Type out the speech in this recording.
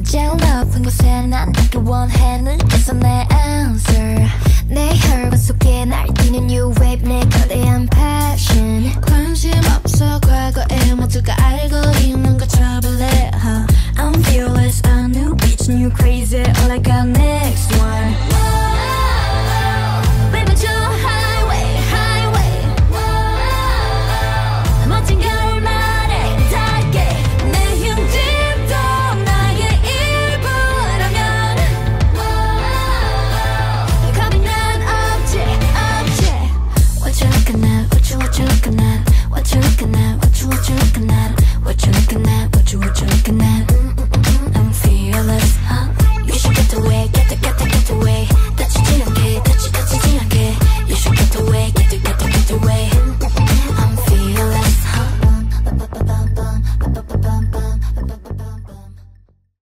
제일 높은 곳에 난 닿기 원해 눈에서 내 answer 내 혈관 속에 날뛰는 new wave 내 거대한 passion 관심 없어 과거에 모두가 알고 있는 거 trouble it I'm fearless a new bitch new crazy